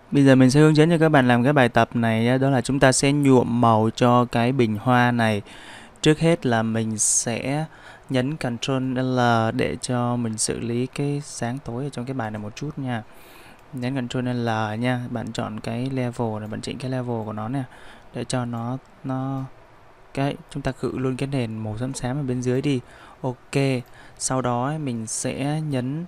Bây giờ mình sẽ hướng dẫn cho các bạn làm cái bài tập này nhé. Đó là chúng ta sẽ nhuộm màu cho cái bình hoa này. Trước hết là mình sẽ nhấn Ctrl L để cho mình xử lý cái sáng tối ở trong cái bài này một chút nha. Nhấn Ctrl L nha. Bạn chọn cái level này, bạn chỉnh cái level của nó nè, để cho nó cái chúng ta khử luôn cái nền màu xám xám ở bên dưới đi. Ok. Sau đó mình sẽ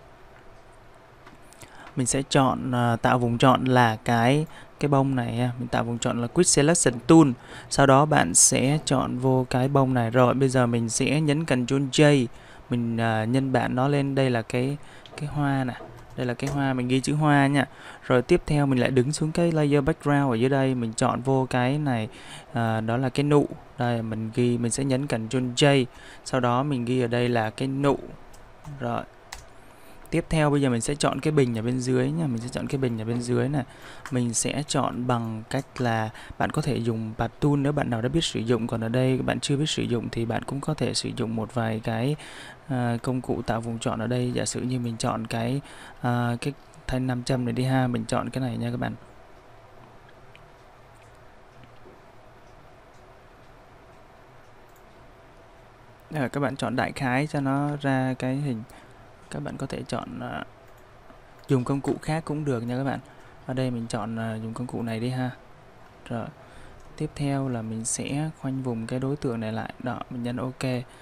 chọn tạo vùng chọn là cái bông này nha. Mình tạo vùng chọn là Quick Selection Tool. Sau đó bạn sẽ chọn vô cái bông này. Rồi bây giờ mình sẽ nhấn Ctrl J. Mình nhân bản nó lên. Đây là cái hoa nè. Đây là cái hoa, mình ghi chữ hoa nha. Rồi tiếp theo mình lại đứng xuống cái layer background ở dưới đây, mình chọn vô cái này, đó là cái nụ. Đây mình sẽ nhấn Ctrl J. Sau đó mình ghi ở đây là cái nụ. Rồi. Tiếp theo bây giờ mình sẽ chọn cái bình ở bên dưới nha. Mình sẽ chọn cái bình ở bên dưới này. Mình sẽ chọn bằng cách là bạn có thể dùng Path Tool nếu bạn nào đã biết sử dụng. Còn ở đây bạn chưa biết sử dụng thì bạn cũng có thể sử dụng một vài cái công cụ tạo vùng chọn ở đây. Giả sử như mình chọn cái thanh 500 này đi ha. Mình chọn cái này nha các bạn. Các bạn chọn đại khái cho nó ra cái hình. Các bạn có thể chọn dùng công cụ khác cũng được nha các bạn. Ở đây mình chọn dùng công cụ này đi ha. Rồi. Tiếp theo là mình sẽ khoanh vùng cái đối tượng này lại. Đó, mình nhấn OK.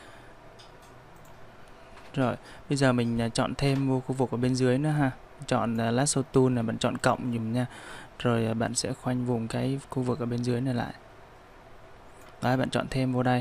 Rồi, bây giờ mình chọn thêm vô khu vực ở bên dưới nữa ha. Chọn Lasso Tool này, bạn chọn cộng dùm nha. Rồi bạn sẽ khoanh vùng cái khu vực ở bên dưới này lại. Đấy, bạn chọn thêm vô đây.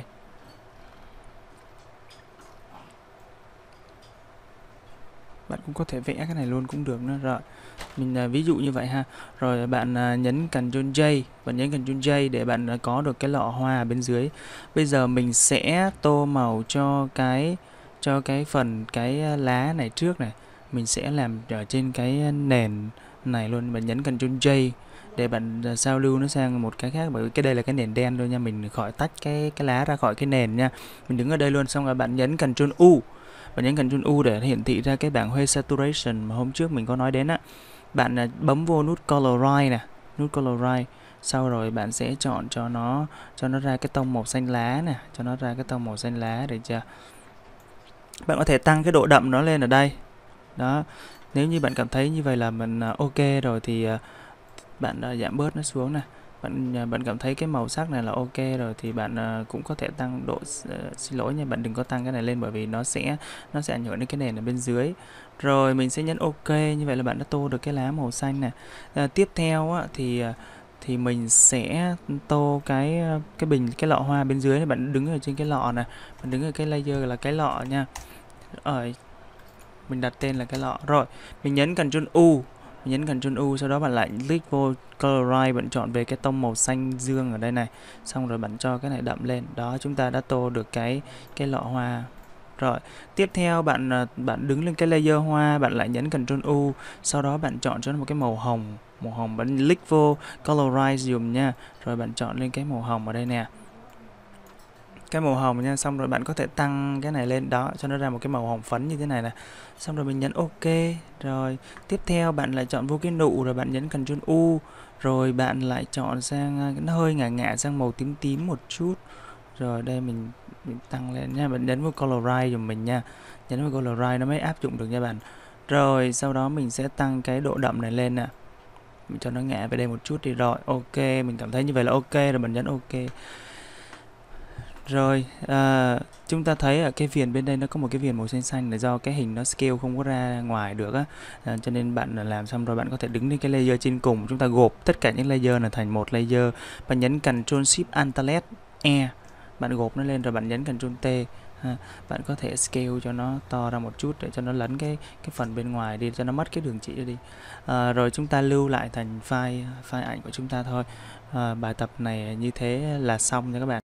Bạn cũng có thể vẽ cái này luôn cũng được nữa. Rồi, mình ví dụ như vậy ha. Rồi bạn nhấn Ctrl J, bạn nhấn Ctrl J để bạn có được cái lọ hoa ở bên dưới. Bây giờ mình sẽ tô màu cho cái phần cái lá này trước này. Mình sẽ làm ở trên cái nền này luôn. Bạn nhấn Ctrl J để bạn giao lưu nó sang một cái khác, bởi vì cái đây là cái nền đen thôi nha. Mình khỏi tách cái lá ra khỏi cái nền nha. Mình đứng ở đây luôn, xong rồi bạn nhấn Ctrl U. Bạn nhấn Ctrl U để hiển thị ra cái bảng Hue Saturation mà hôm trước mình có nói đến á. Bạn bấm vô nút Colorize nè, nút Colorize. Sau rồi bạn sẽ chọn cho nó ra cái tông màu xanh lá nè, cho nó ra cái tông màu xanh lá, được chưa? Bạn có thể tăng cái độ đậm nó lên ở đây. Đó. Nếu như bạn cảm thấy như vậy là mình ok rồi thì bạn giảm bớt nó xuống nè. Bạn cảm thấy cái màu sắc này là ok rồi thì bạn cũng có thể tăng độ, xin lỗi nha, bạn đừng có tăng cái này lên bởi vì nó sẽ ảnh hưởng đến cái nền ở bên dưới. Rồi mình sẽ nhấn ok, như vậy là bạn đã tô được cái lá màu xanh này. Tiếp theo á, thì mình sẽ tô cái bình, cái lọ hoa bên dưới này. Bạn đứng ở trên cái lọ này, bạn đứng ở cái layer là cái lọ nha. Mình đặt tên là cái lọ. Rồi mình nhấn Ctrl U. Sau đó bạn lại click vô Colorize, bạn chọn về cái tông màu xanh dương ở đây này, xong rồi bạn cho cái này đậm lên. Đó, chúng ta đã tô được cái lọ hoa. Rồi, tiếp theo bạn đứng lên cái layer hoa, bạn lại nhấn Ctrl U, sau đó bạn chọn cho nó một cái màu hồng, bạn click vô Colorize dùm nha. Rồi bạn chọn lên cái màu hồng ở đây nè. Cái màu hồng nha, xong rồi bạn có thể tăng cái này lên đó cho nó ra một cái màu hồng phấn như thế này nè. Xong rồi mình nhấn ok. Rồi tiếp theo bạn lại chọn vô cái nụ, rồi bạn nhấn Ctrl U, rồi bạn lại chọn sang nó hơi ngả ngả sang màu tím tím một chút. Rồi đây mình tăng lên nha, bạn nhấn vào Colorize giùm mình nha. Nhấn vào Colorize nó mới áp dụng được nha bạn. Rồi sau đó mình sẽ tăng cái độ đậm này lên nè. Mình cho nó ngả về đây một chút đi. Rồi ok, mình cảm thấy như vậy là ok rồi, mình nhấn ok. Rồi, chúng ta thấy ở cái viền bên đây nó có một cái viền màu xanh xanh là do cái hình nó scale không có ra ngoài được á. Cho nên bạn làm xong rồi bạn có thể đứng lên cái layer trên cùng, chúng ta gộp tất cả những layer này thành một layer. Bạn nhấn Ctrl Shift Alt E, bạn gộp nó lên rồi bạn nhấn Ctrl T. Bạn có thể scale cho nó to ra một chút để cho nó lấn cái phần bên ngoài đi, cho nó mất cái đường chỉ đi. Rồi chúng ta lưu lại thành file ảnh của chúng ta thôi. Bài tập này như thế là xong nha các bạn.